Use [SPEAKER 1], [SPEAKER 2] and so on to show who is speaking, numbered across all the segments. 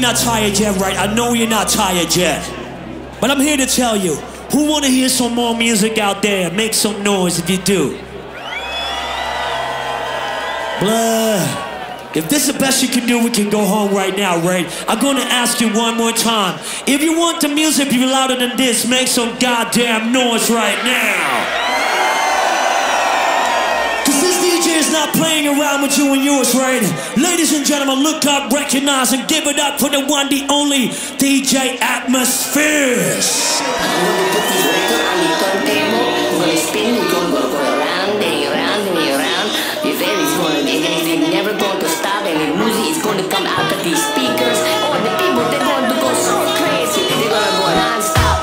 [SPEAKER 1] not tired yet, right? I know you're not tired yet. But I'm here to tell you, who wanna hear some more music out there? Make some noise if you do. Blah. If this is the best you can do, we can go home right now, right? I'm gonna ask you one more time. If you want the music to be louder than this, make some goddamn noise right now. Cause this DJ is not playing around with you and yours, right? Ladies and gentlemen, look up, recognize, and give it up for the one, the only DJ Atmospheres.
[SPEAKER 2] I'm gonna put this record on the turntable. I'm gonna spin it, gonna go around and around and around. Your family's gonna dig it, it's never going to stop, and the music is going to come out of these speakers. Oh, the people, they're going to go so crazy, they're gonna go non-stop.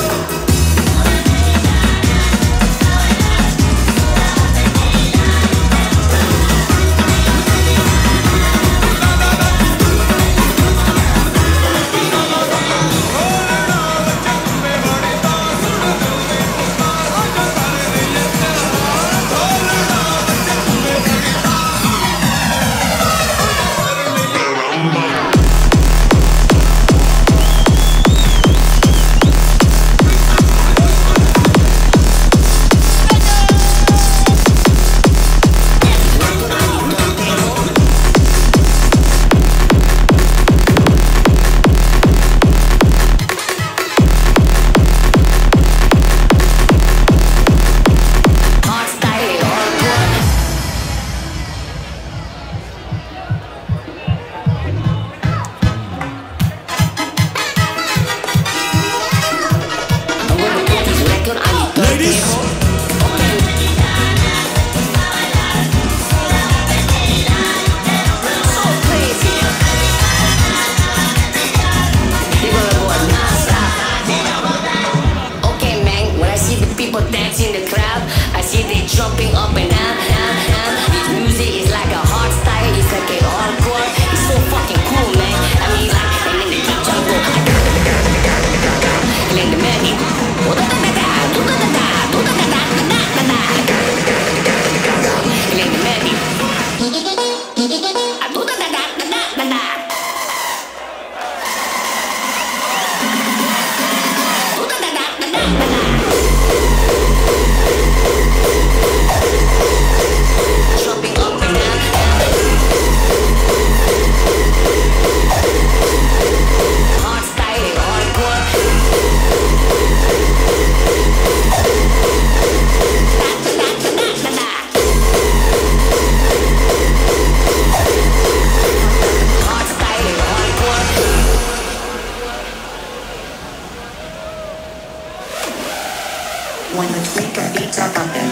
[SPEAKER 3] When the tweaker beats are thumping,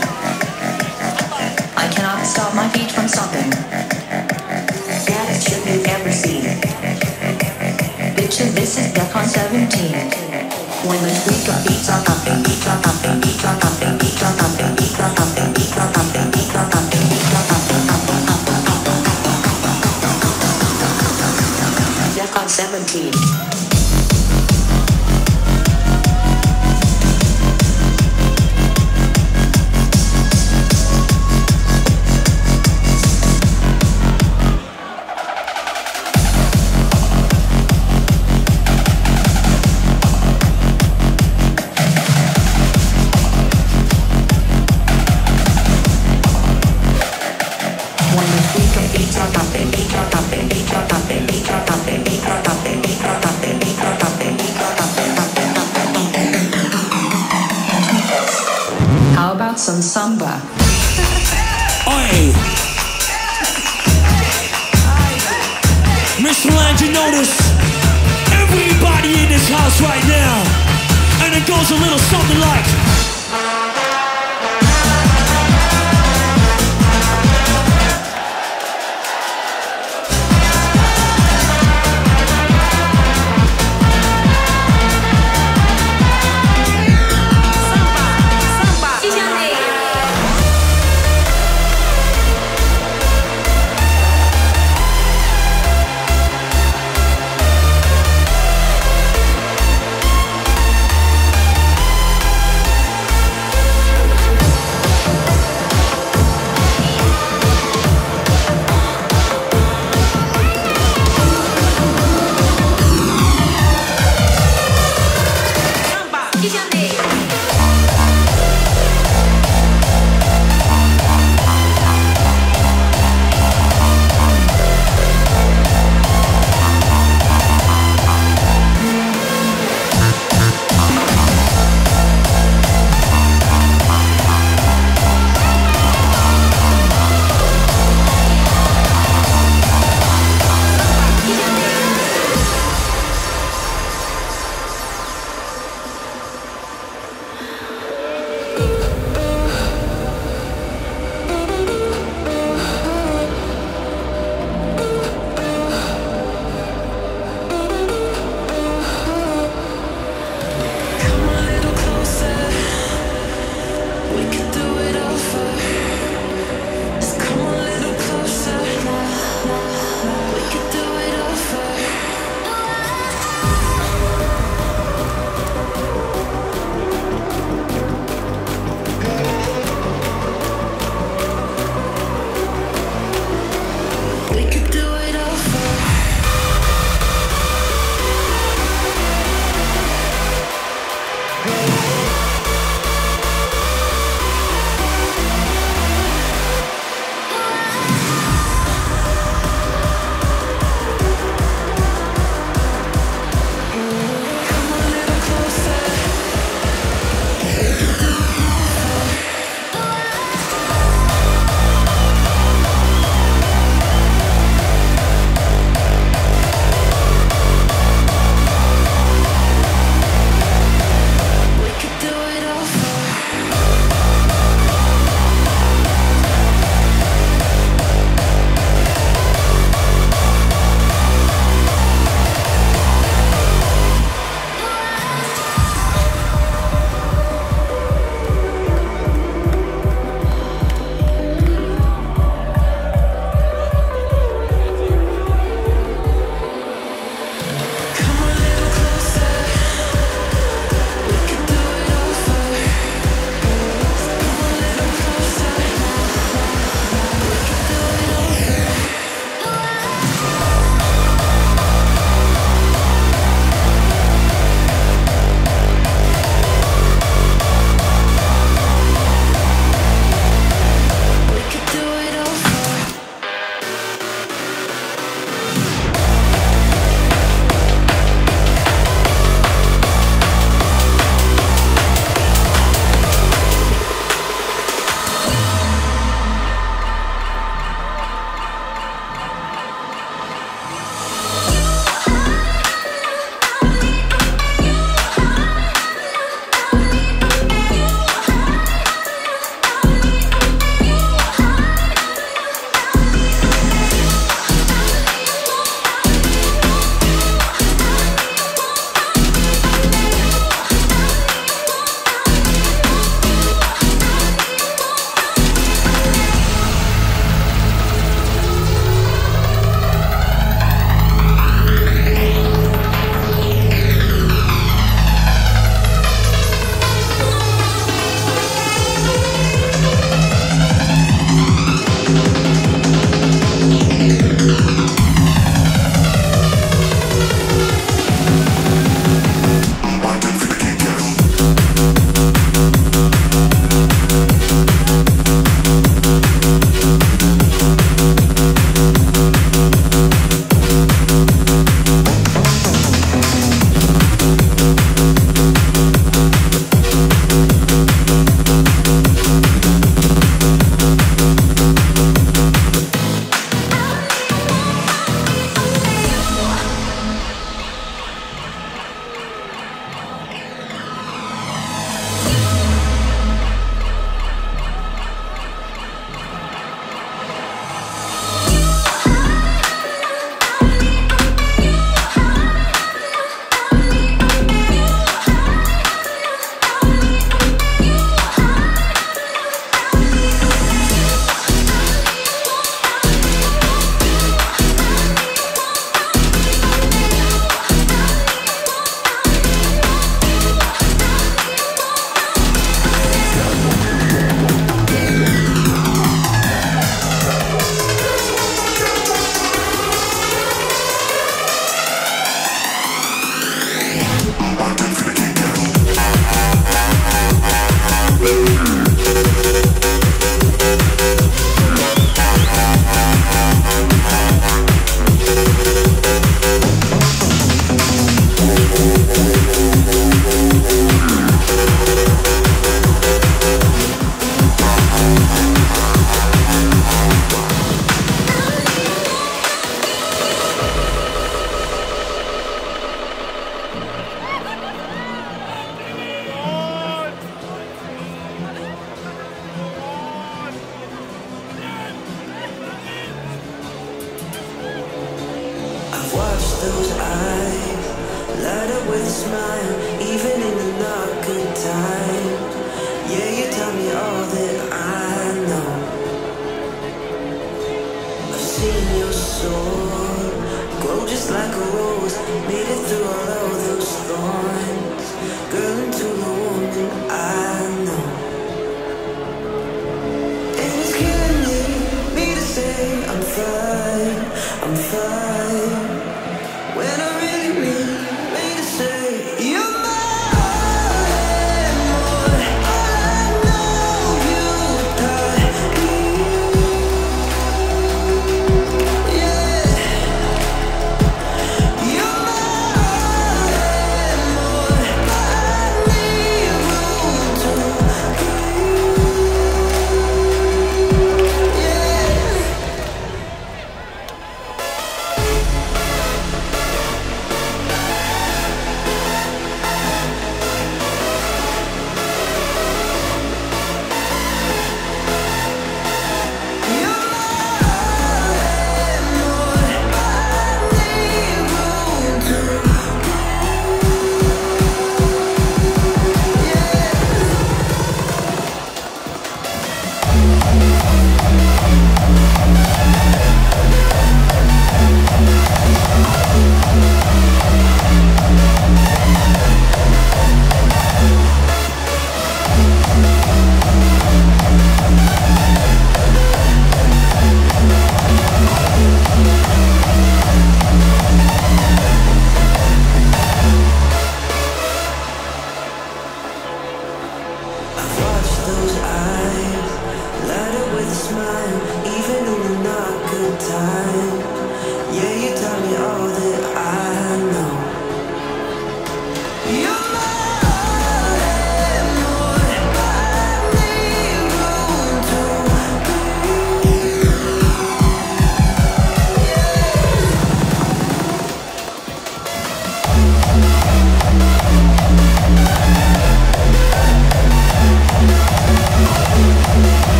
[SPEAKER 3] I cannot stop my feet from stomping. Saddest shit you've ever seen. Bitches, this is Defcon 17. When the tweaker beats are thumping, beats are thumping, beats are thumping, beats are thumping, beats are thumping, beats are thumping, beats are thumping, beats are thumping. Defcon 17. How about some samba?
[SPEAKER 1] Oi! Mr. Land, you notice everybody in this house right now, and it goes a little something like.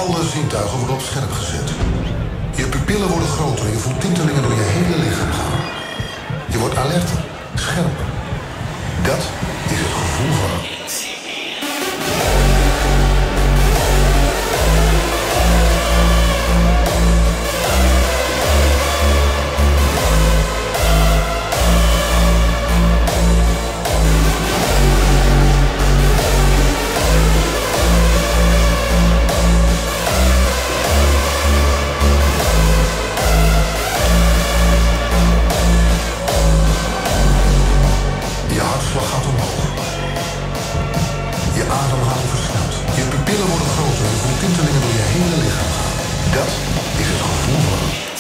[SPEAKER 4] Alle zintuigen worden op scherp gezet. Je pupillen worden groter en je voelt tintelingen door je hele lichaam gaan. Je wordt alerter, scherper. Dat is het gevoel van... Je hartslag gaat omhoog. Je ademhaling versnelt. Je pupillen worden groter en je voelt tintelingen door je hele lichaam gaan. Dat is het gevoel van...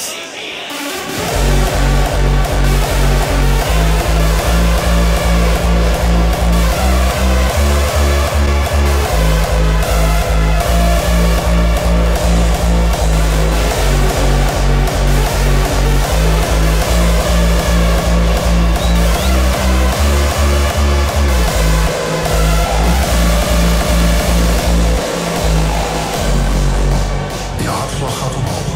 [SPEAKER 4] Je hartslag gaat omhoog.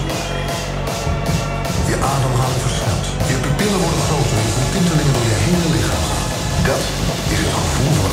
[SPEAKER 4] Je ademhaling versnelt. Je pupillen worden groter en je voelt tintelingen door je hele lichaam gaan. Dat is het gevoel van...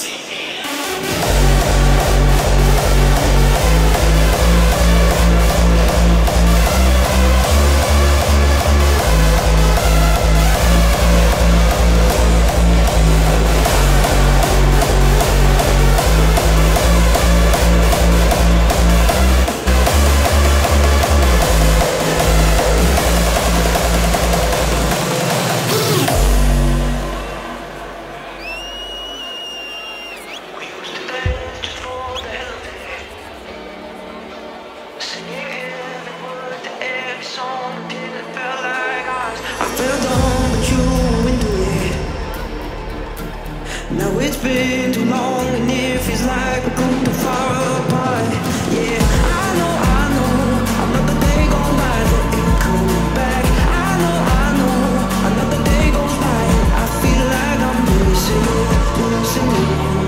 [SPEAKER 5] Now it's been too long and it feels like we're going too far apart. Yeah, I know, another day goes by that ain't coming back. I know, another day goes by and I feel like I'm missing you.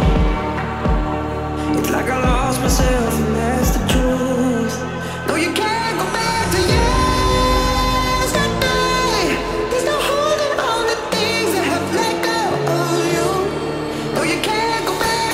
[SPEAKER 5] It's like I lost myself and that's the truth. No, you can't go back to yesterday. There's no holding on to things that have let go of you. No, you can't go back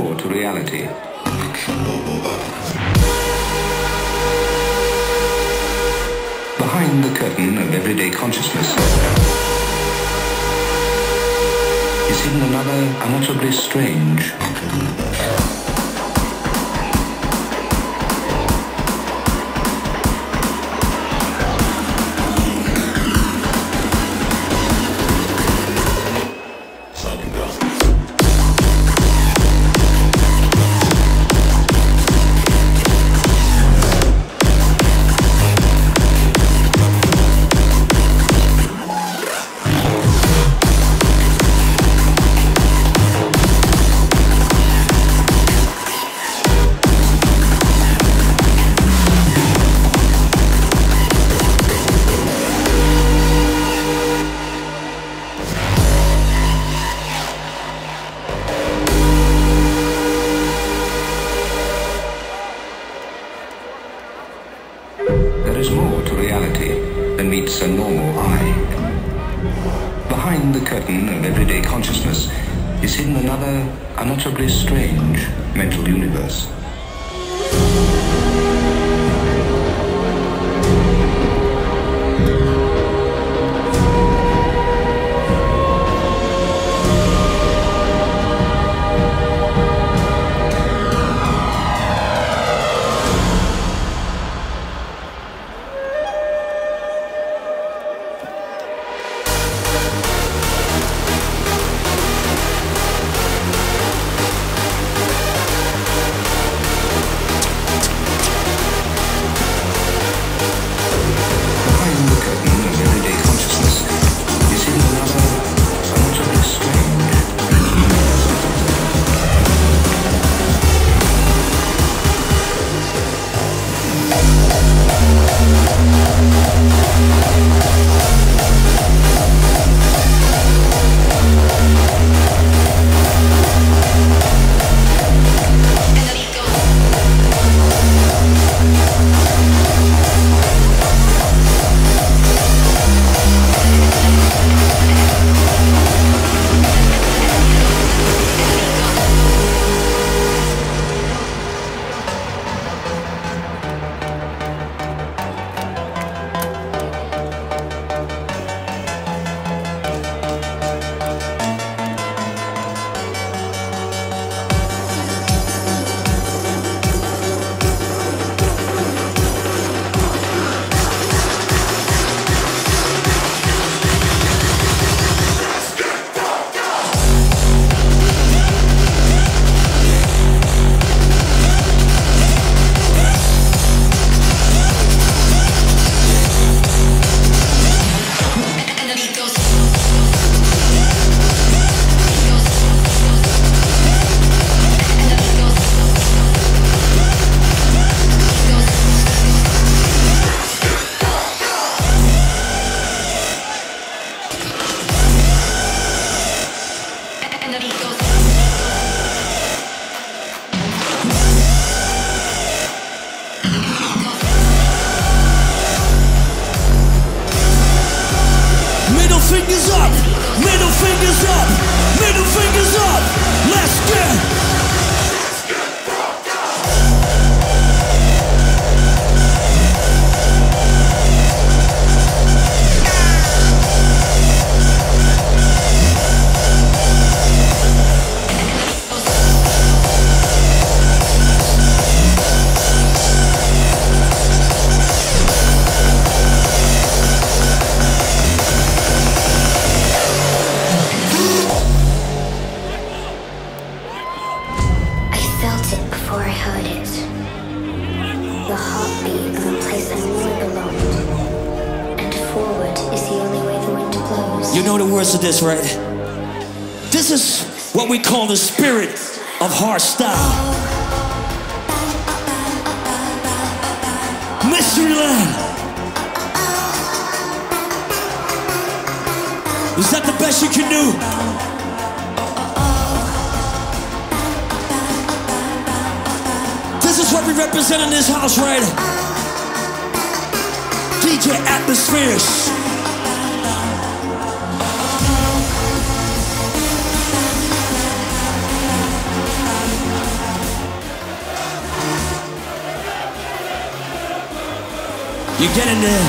[SPEAKER 6] more to reality. Behind the curtain of everyday consciousness is hidden another unutterably strange. There is more to reality than meets a normal eye. Behind the curtain of everyday consciousness is hidden another unutterably strange mental universe.
[SPEAKER 1] fingers up, middle fingers up, middle fingers up. Let's get. You know the words of this, right? This is what we call the spirit of hardstyle. Mysteryland. Is that the best you can do? This is what we represent in this house, right? DJ Atmospheres. You get in there.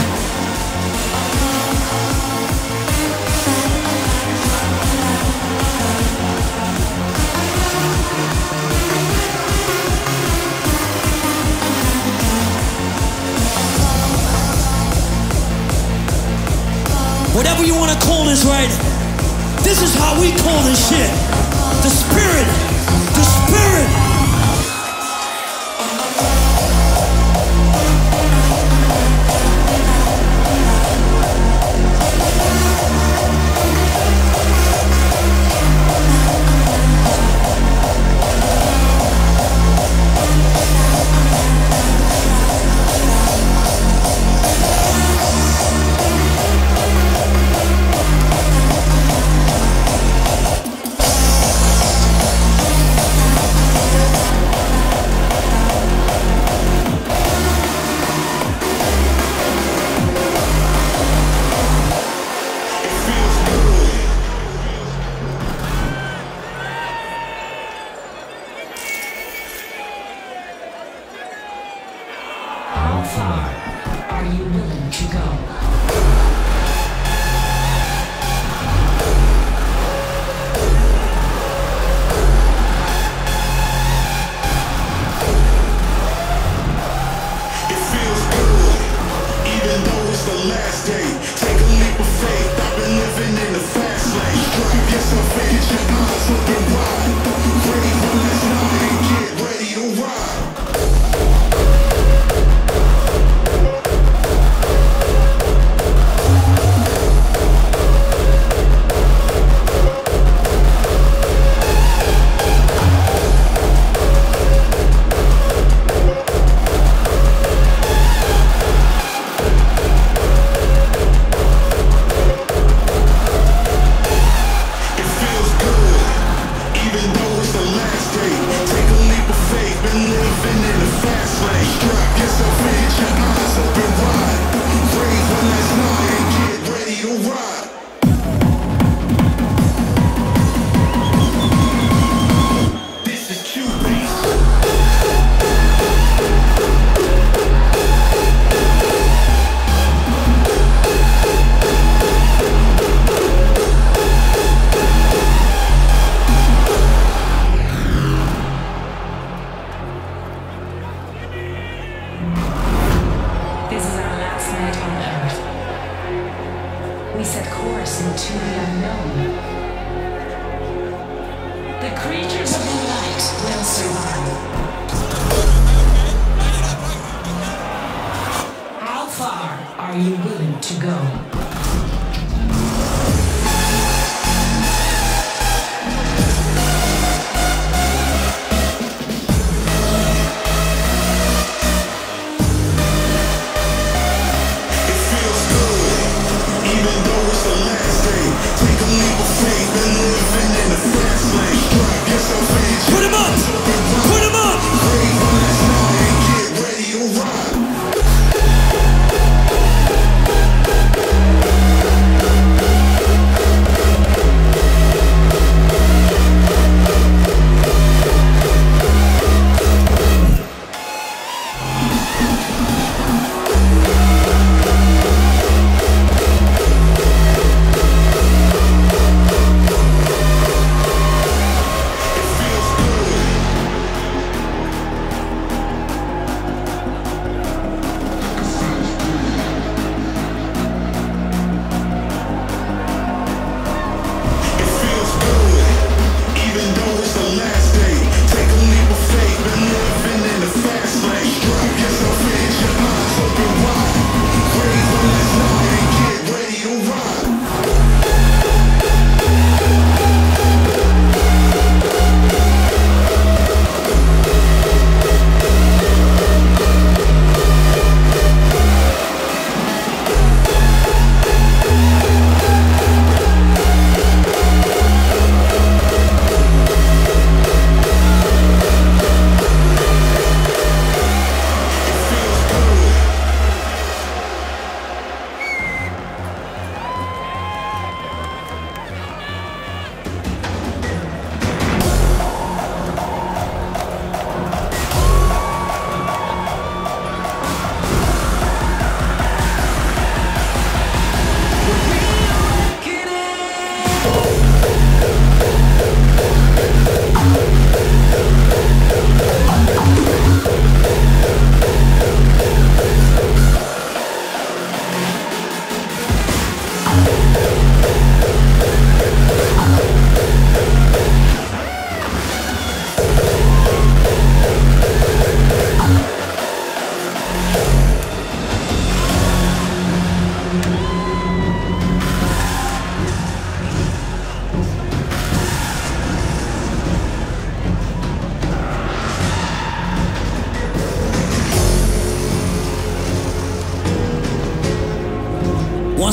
[SPEAKER 1] Whatever you want to call this, right? This is how we call this shit. The spirit. The spirit.
[SPEAKER 3] How far are you willing to go?
[SPEAKER 7] It feels good, even though it's the last day. Take a leap of faith, I've been living in the fast lane. Drive yourself in, get your eyes open wide. Ready for last night and get ready to ride.
[SPEAKER 3] This is our last night on Earth. We set course into the unknown. The creatures of the light will survive. How far are you willing to go?
[SPEAKER 1] Put him up! Put him up!
[SPEAKER 7] Get ready to ride.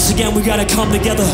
[SPEAKER 1] Once again, we gotta come together.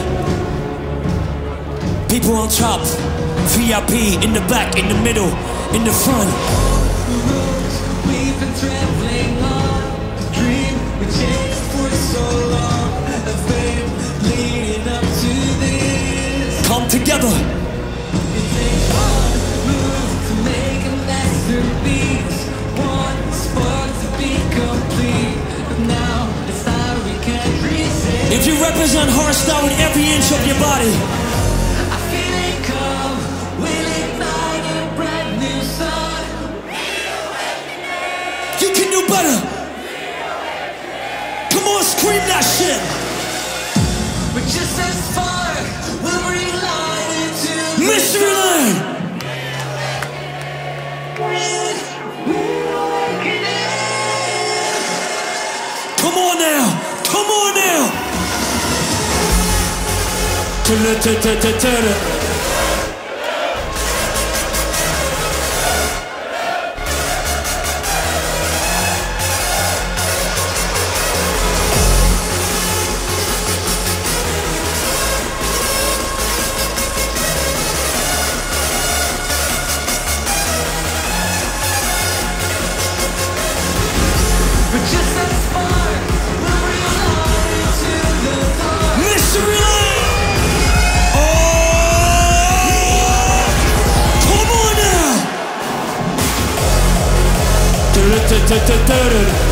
[SPEAKER 1] People on top, VIP, in the back, in the middle, in the front.
[SPEAKER 5] We've been traveling on a dream we chased for so long. A fame leading up to this.
[SPEAKER 1] Come together.
[SPEAKER 5] It takes one move to make a masterpiece. One spark to be complete. But now it's how we can't resist.
[SPEAKER 1] If you represent hardstyle with every inch of your body,
[SPEAKER 5] I feel it come, will ignite a brand new sun.
[SPEAKER 1] you can do better. Come on, scream that shit.
[SPEAKER 5] But just as spark will bring light into the
[SPEAKER 1] Mystery Lane. Come on now. Come on now.
[SPEAKER 5] But just as spark will bring light into the dark.
[SPEAKER 1] Mystery Lane. Oh, come on now.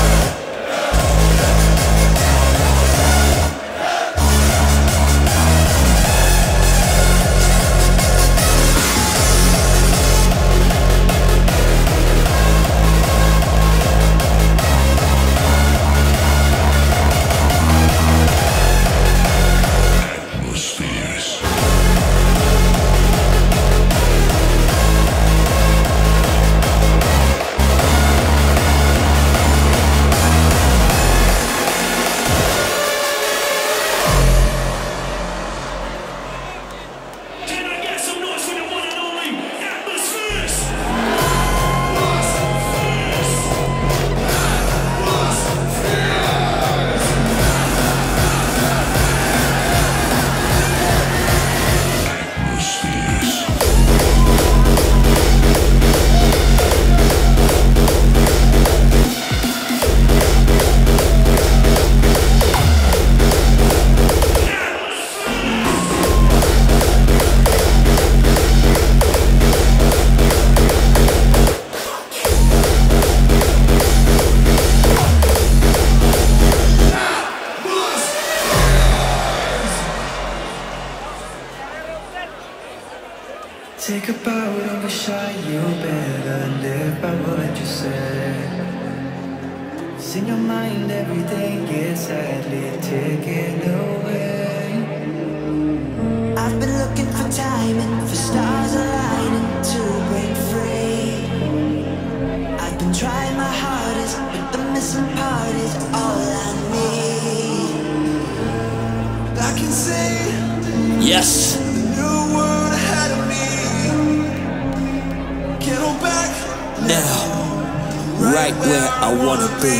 [SPEAKER 5] Take a bow, don't be shy, you better live by what you say. It's in your mind, everything gets sadly taken away. I've been looking for timing, for stars aligning to break free. I've been trying my hardest, but the missing part is all I need. I can see
[SPEAKER 1] Yes.
[SPEAKER 5] the new world ahead of me. Get on back
[SPEAKER 1] Now, right where I wanna be.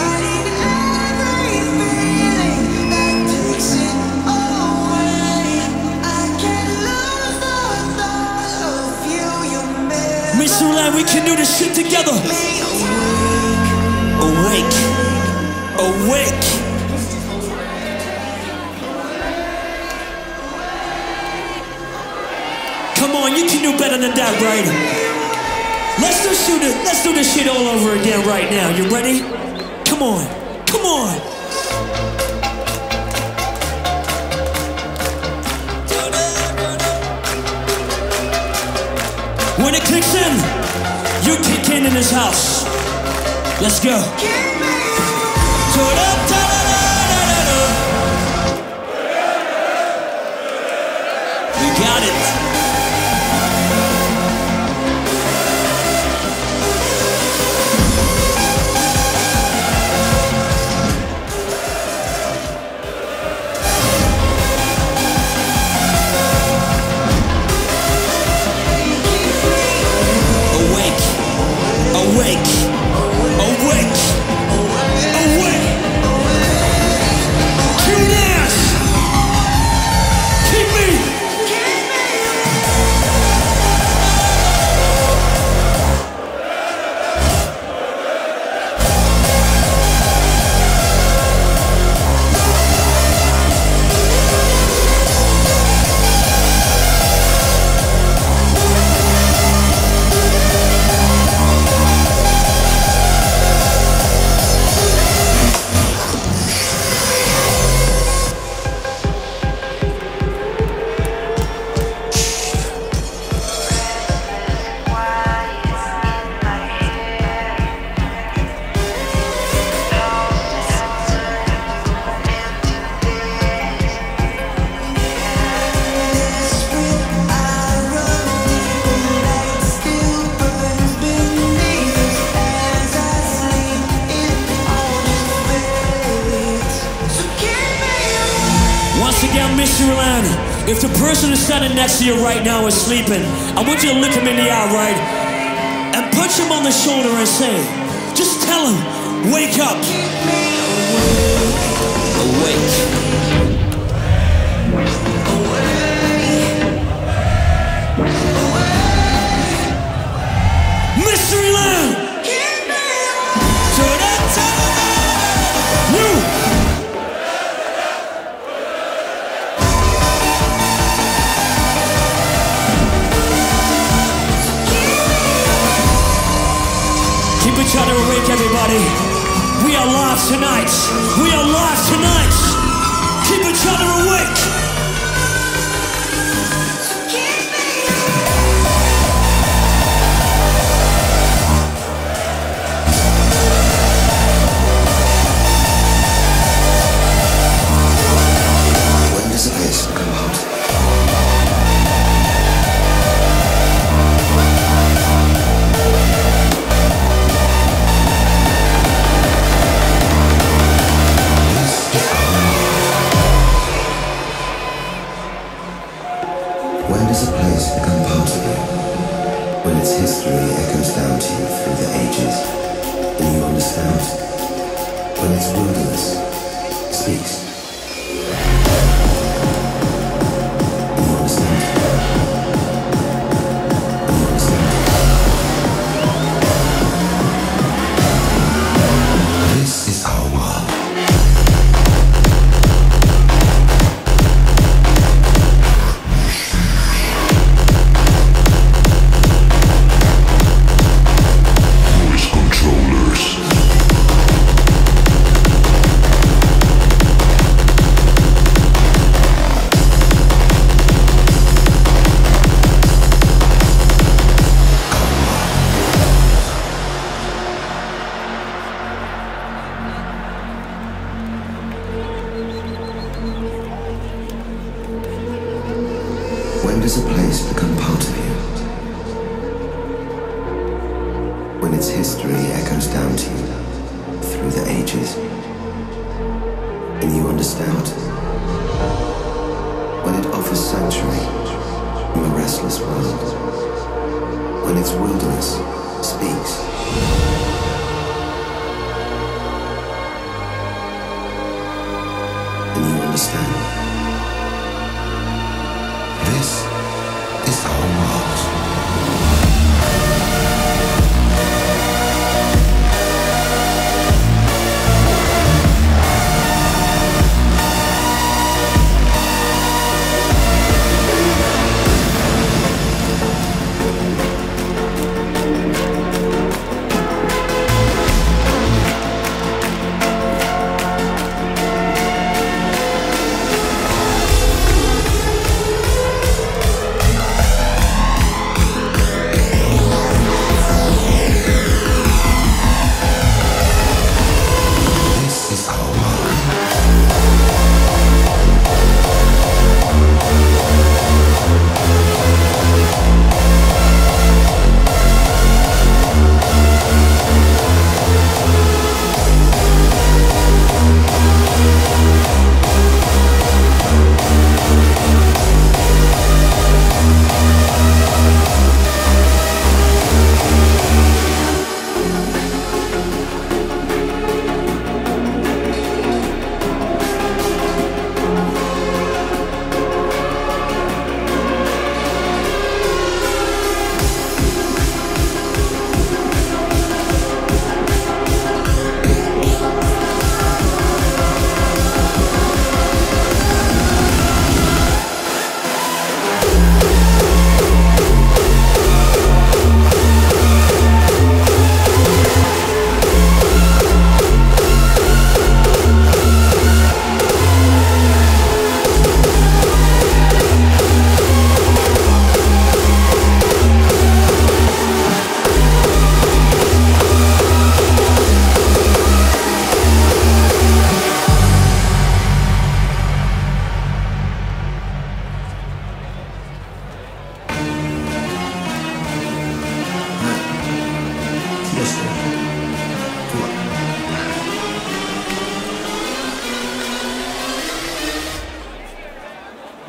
[SPEAKER 1] Mystery Lane, we can do this shit together. Awake. Awake. Come on, you can do better than that, right? Let's do this shit all over again right now. You ready? Come on. Come on. When it kicks in, you kick in this house. Let's go. We got it. Awake, awake, awake. Q-Dance. Mr. Land, if the person who's standing next to you right now is sleeping, I want you to look him in the eye, right? And punch him on the shoulder and say, just tell him, wake up. Awake. Mystery Land! To the top! You! Keep each other awake, everybody. We are live tonight. We are live tonight. Keep each other awake.
[SPEAKER 8] When does a place become hot? When does a place become part of you? When its history echoes down to you through the ages, and you understand? When its wilderness speaks, and you understand? And you understand? This is our world. When does a place become part of you? When its history echoes down to you through the ages, and you understand? When it offers sanctuary in a restless world, when its wilderness speaks. And you understand? This is our world.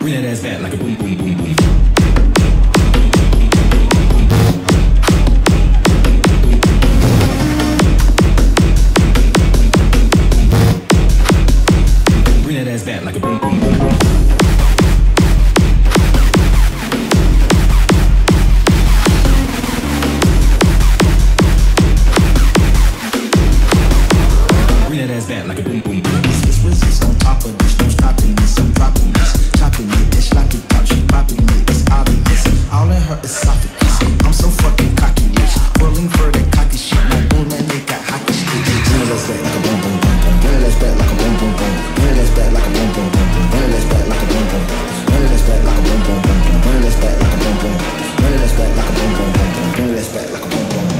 [SPEAKER 6] Bring that ass back like a boom, boom, boom, boom. Bring that ass back like a boom, boom, boom, boom. Bring that ass back like a boom, boom, boom.
[SPEAKER 9] This resist on top of this, no stopping this, I'm dropping this, chopping it, it's like it pop, she popping it, it's obvious. All in her esophagus, I'm so fucking cocky, bitch. Whirling for that cocky shit, my bull man, they got hockey stick. Bring that ass back like a boom, boom, boom, boom. Bring that ass back like a boom, boom, boom. Bring that ass back like a boom, boom, boom, boom. Bring that ass back like a boom, boom, boom. Bring that ass back like a boom, boom, boom, boom. Bring that ass back like a boom, boom. Bring that ass back like a boom, boom, boom, boom. Bring that ass back like a boom, boom.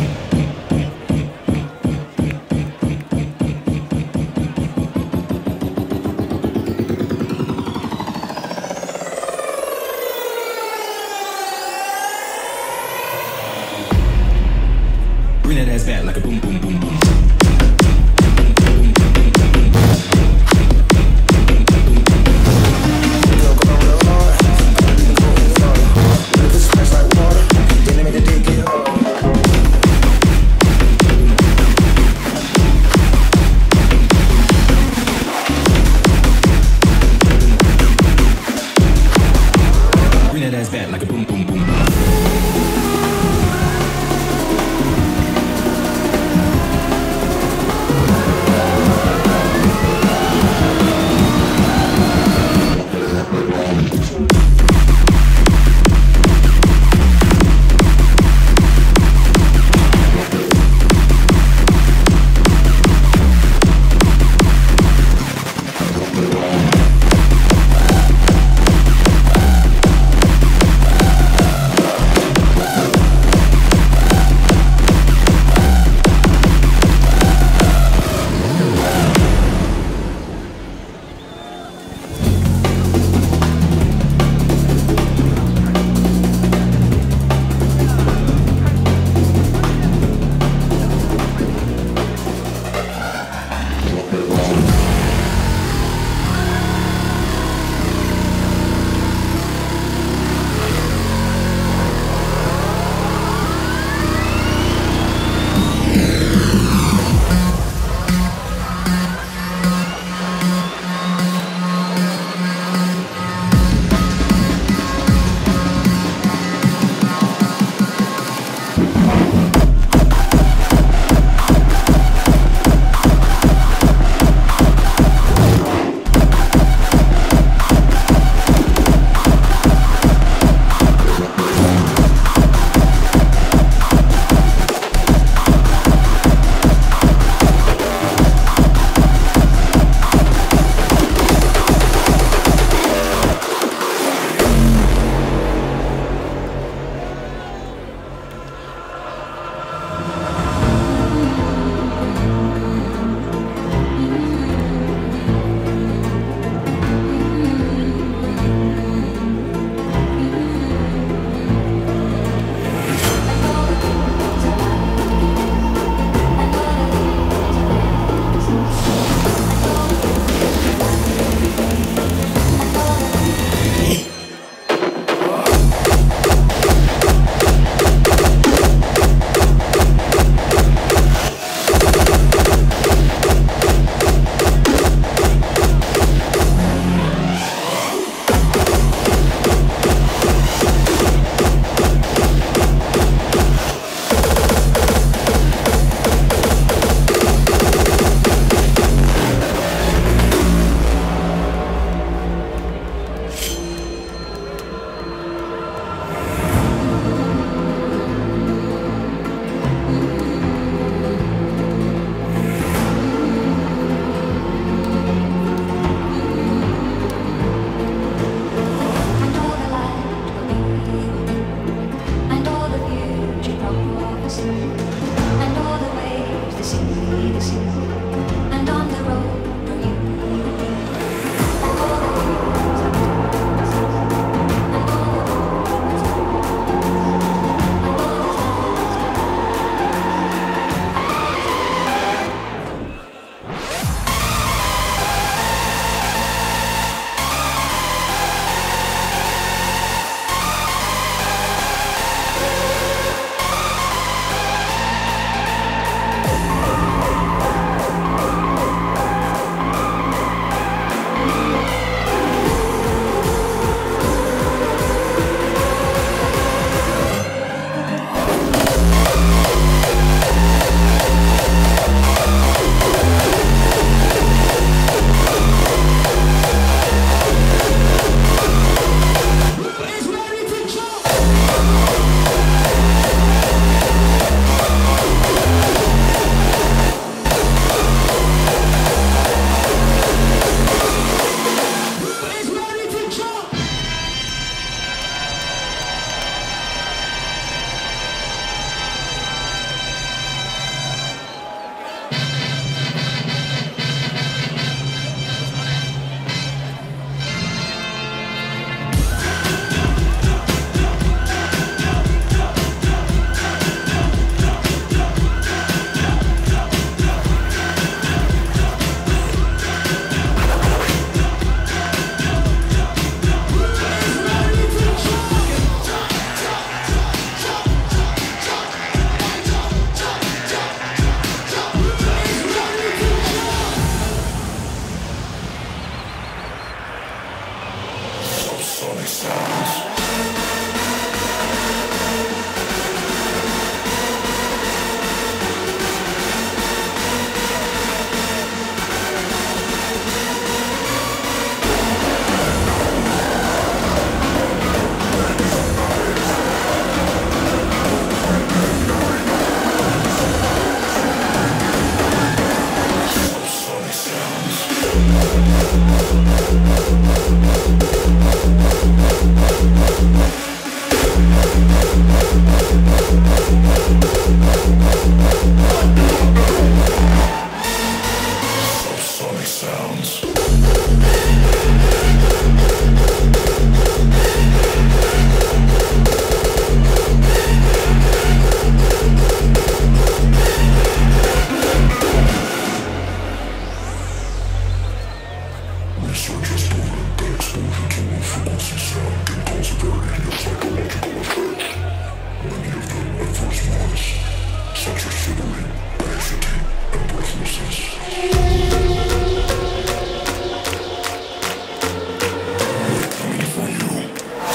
[SPEAKER 6] Bring that ass back like a boom, boom, boom, boom. Bring that ass back like a boom, boom, boom, boom.
[SPEAKER 7] Subsonic sounds. Researchers believe that exposure to low-frequency sound can cause a variety of psychological effects. Many of them adverse ones, such as shivering, anxiety, and breathlessness. We're coming for you.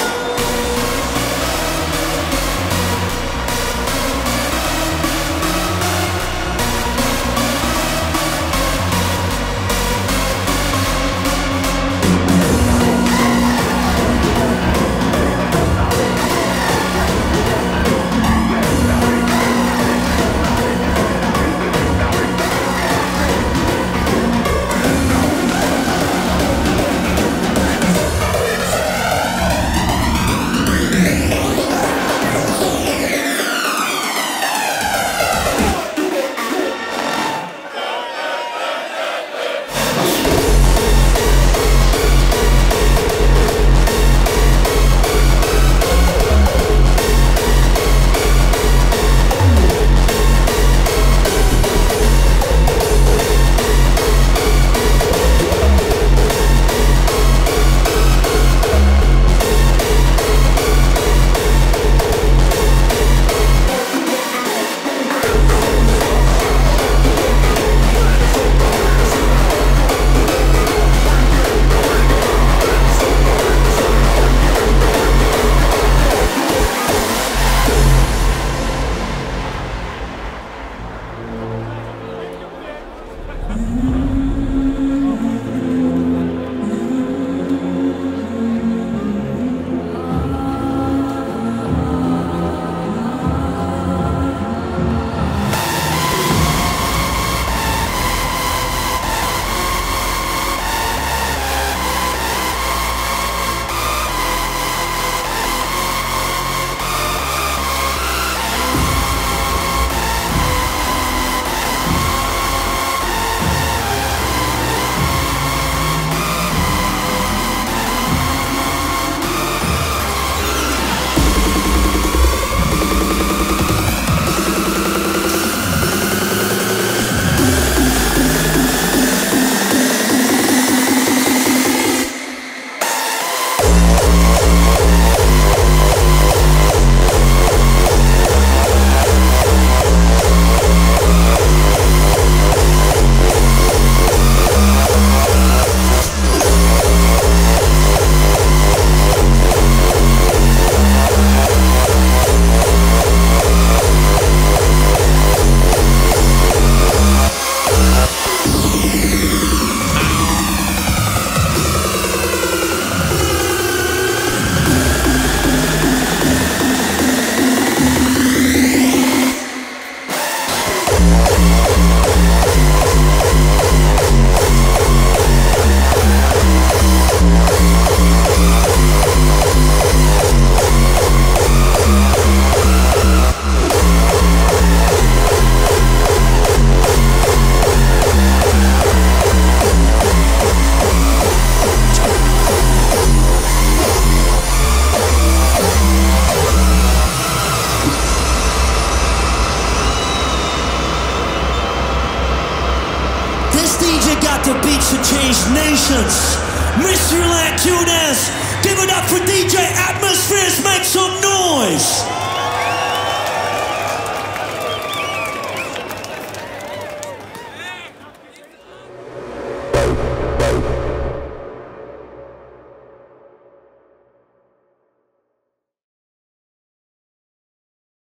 [SPEAKER 1] The beats to change nations. Mr. Lacunas, give it up for DJ Atmospheres, make some noise.